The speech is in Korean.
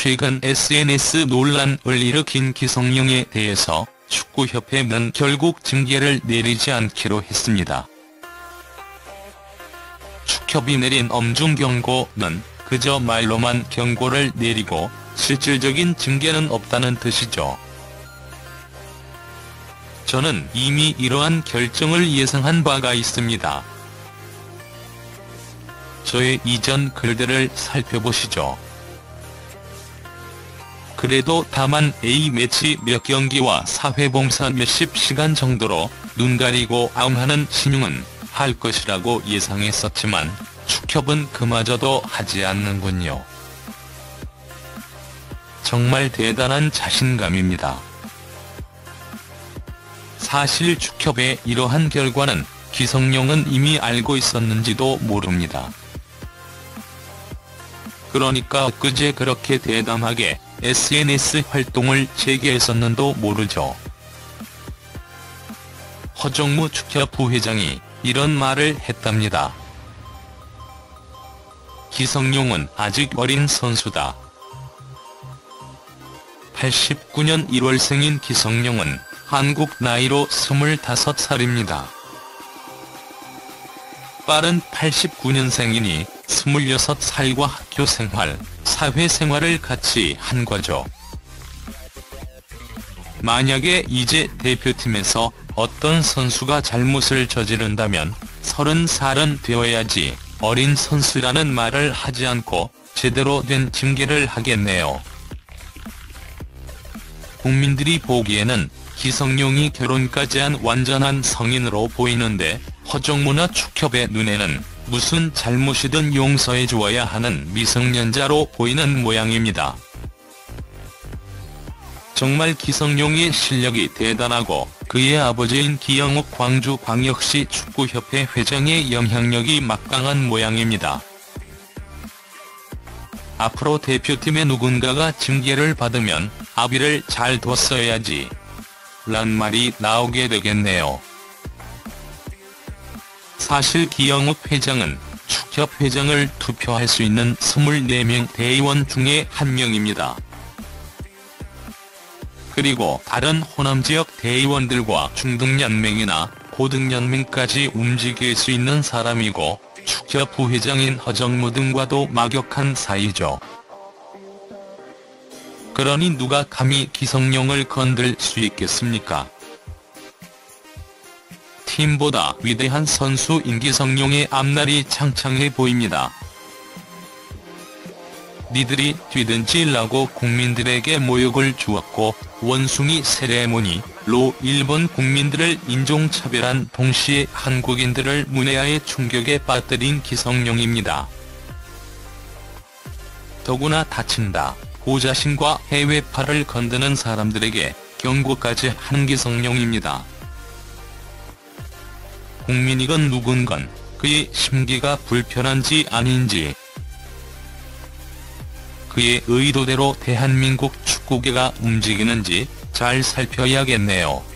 최근 SNS 논란을 일으킨 기성용에 대해서 축구협회는 결국 징계를 내리지 않기로 했습니다. 축협이 내린 엄중 경고는 그저 말로만 경고를 내리고 실질적인 징계는 없다는 뜻이죠. 저는 이미 이러한 결정을 예상한 바가 있습니다. 저의 이전 글들을 살펴보시죠. 그래도 다만 A매치 몇 경기와 사회봉사 몇십 시간 정도로 눈 가리고 아웅하는 신용은 할 것이라고 예상했었지만 축협은 그마저도 하지 않는군요. 정말 대단한 자신감입니다. 사실 축협의 이러한 결과는 기성용은 이미 알고 있었는지도 모릅니다. 그러니까 엊그제 그렇게 대담하게 SNS 활동을 재개했었는도 모르죠. 허정무 축협 부회장이 이런 말을 했답니다. 기성용은 아직 어린 선수다. 89년 1월생인 기성용은 한국 나이로 25살입니다. 빠른 89년생이니 26살과 학교생활, 사회생활을 같이 한 거죠. 만약에 이제 대표팀에서 어떤 선수가 잘못을 저지른다면 30살은 되어야지 어린 선수라는 말을 하지 않고 제대로 된 징계를 하겠네요. 국민들이 보기에는 기성용이 결혼까지 한 완전한 성인으로 보이는데 허정무나 축협의 눈에는 무슨 잘못이든 용서해 주어야 하는 미성년자로 보이는 모양입니다. 정말 기성용의 실력이 대단하고 그의 아버지인 기영욱 광주광역시 축구협회 회장의 영향력이 막강한 모양입니다. 앞으로 대표팀의 누군가가 징계를 받으면 아비를 잘 뒀어야지 란 말이 나오게 되겠네요. 사실 기영욱 회장은 축협 회장을 투표할 수 있는 24명 대의원 중에 한 명입니다. 그리고 다른 호남 지역 대의원들과 중등연맹이나 고등연맹까지 움직일 수 있는 사람이고 축협 부회장인 허정무 등과도 막역한 사이죠. 그러니 누가 감히 기성용을 건들 수 있겠습니까? 팀보다 위대한 선수인 기성용의 앞날이 창창해 보입니다. 니들이 뛰든지라고 국민들에게 모욕을 주었고 원숭이 세레모니로 일본 국민들을 인종차별한 동시에 한국인들을 문해아의 충격에 빠뜨린 기성용입니다. 더구나 다친다, 고자신과 해외파를 건드는 사람들에게 경고까지 한 기성용입니다. 국민이건 누군건 그의 심기가 불편한지 아닌지 그의 의도대로 대한민국 축구계가 움직이는지 잘 살펴야겠네요.